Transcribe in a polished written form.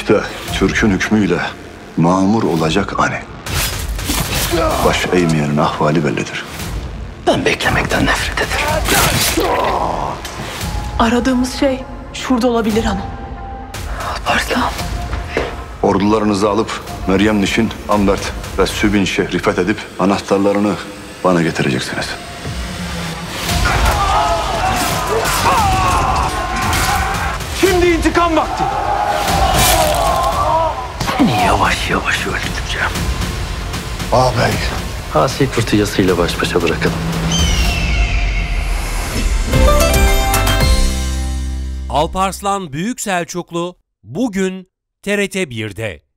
İşte Türk'ün hükmüyle mamur olacak ani. Baş eğmeyenin ahvali bellidir. Ben beklemekten nefret ederim. Aradığımız şey şurada olabilir hanım. Alparslan. Ordularınızı alıp Meryem Nişin, Ambert ve Sübin şehri fethedip anahtarlarını bana getireceksiniz. Şimdi intikam vakti. Seni yavaş yavaş öldüreceğim. Ağabey. Asi kurtuyasıyla baş başa bırakalım. Alparslan Büyük Selçuklu bugün TRT 1'de.